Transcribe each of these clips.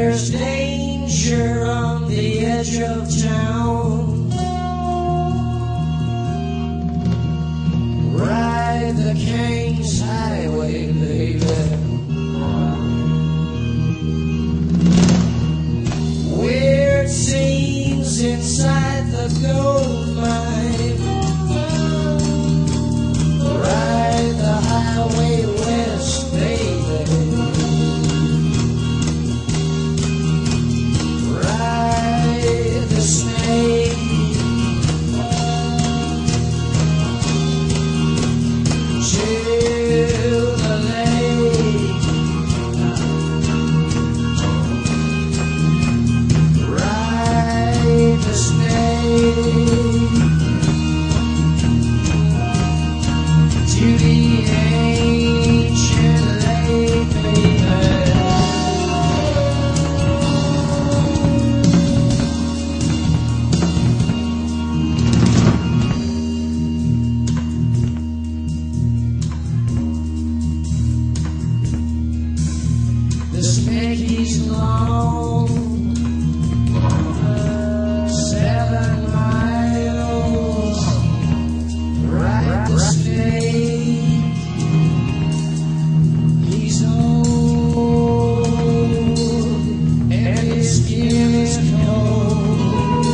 There's danger on the edge of town. Ride the King's Highway, baby. Weird scenes inside the gold mine. Ride the highway west, baby. Ride the snake. Till the lake. Ride the snake. To the ancient lake, baby. The snake is long, 7 miles. Ride the snake. He's old and his skin is cold.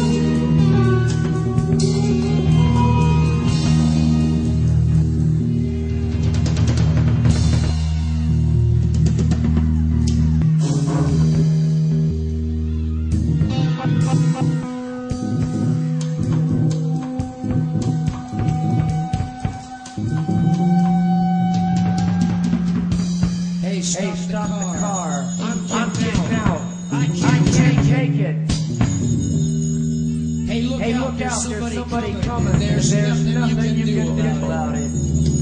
Hey, stop the car. I'm kicked out. I can't take it. Hey, look out. There's somebody coming. There's nothing you can do about it.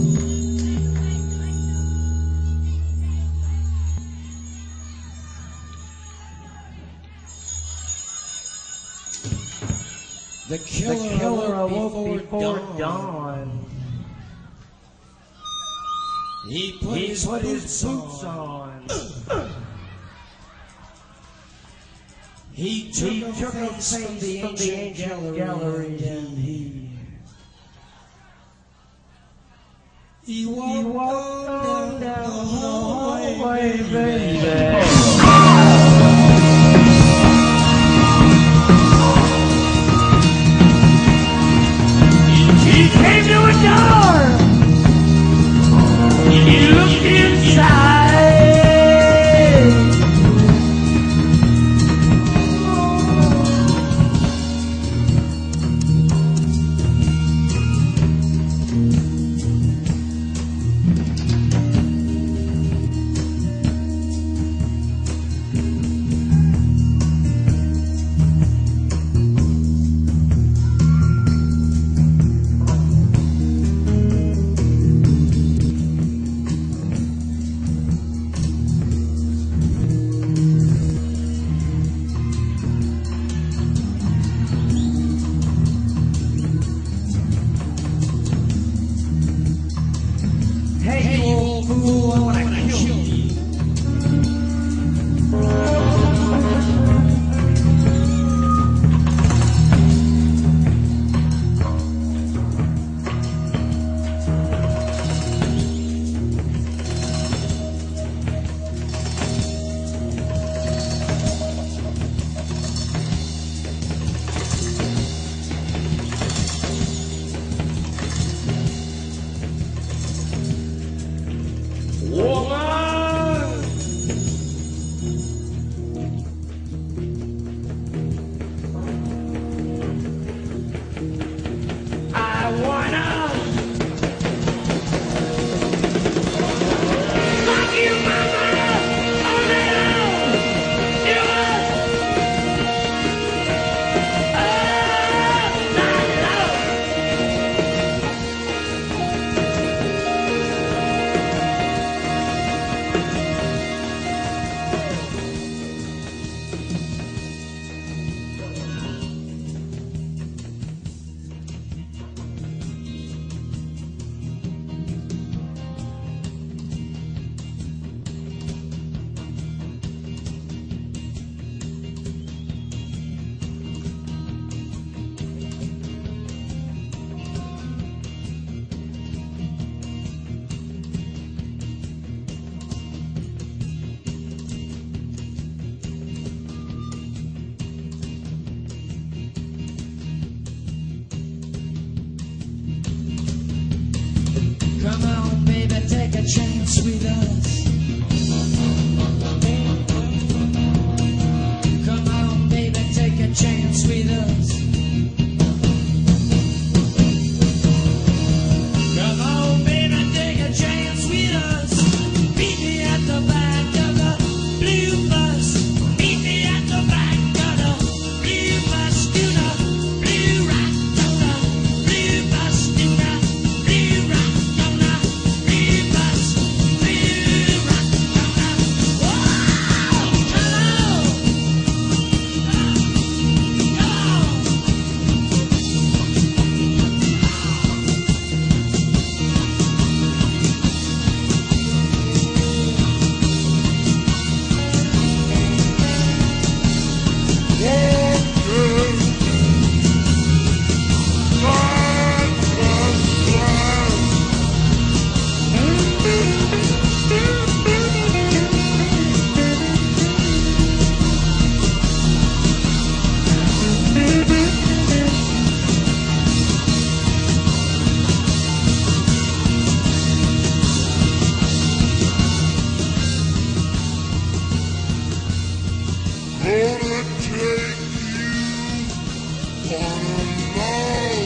The killer awoke before dawn. He put his boots on. He took a face from the ancient gallery and he walked on down the hallway, baby. He came to a door. He looked inside. chance with us. Come on, baby, take a chance with us. Come on, baby, take a chance with us. Meet me at the back of the blue bus. Meet me at the back of the blue bus. To the blue rock, to the blue bus. To the blue rock, to the blue bus. Blue rock, to the whoa! Come on! Gonna take you on a long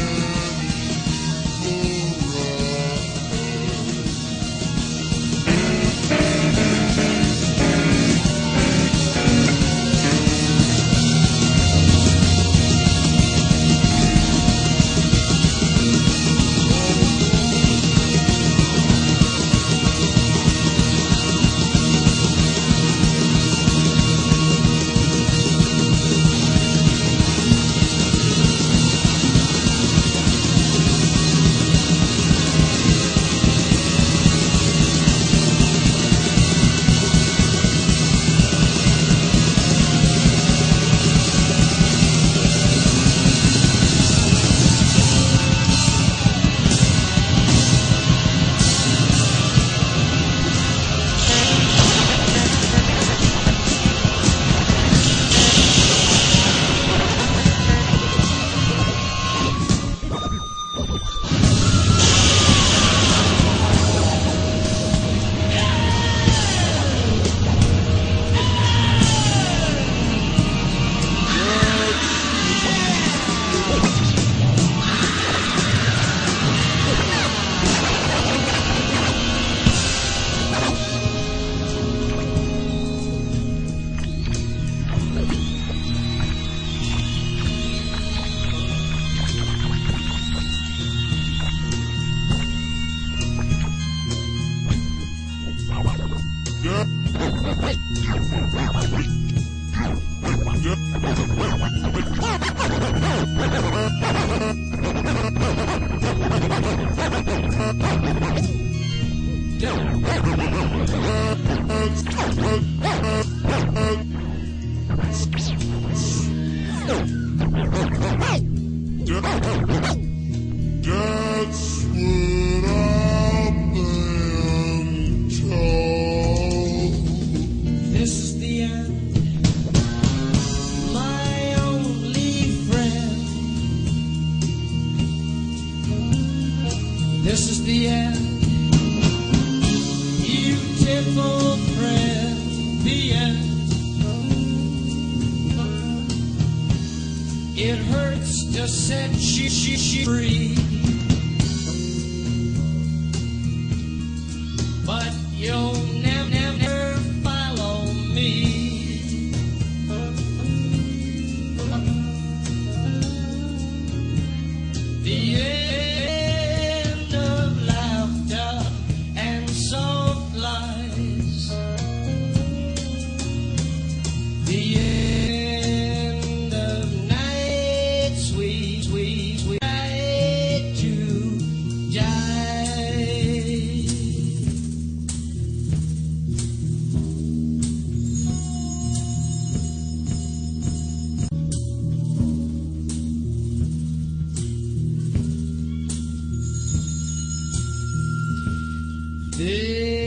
That's what I've been told. This is the end, my only friend. This is the end, beautiful friend. The end. It hurts to set you free, but you'll never follow me. The end of laughter and soft lies. The end of night, sweet, sweet, sweet night to die. This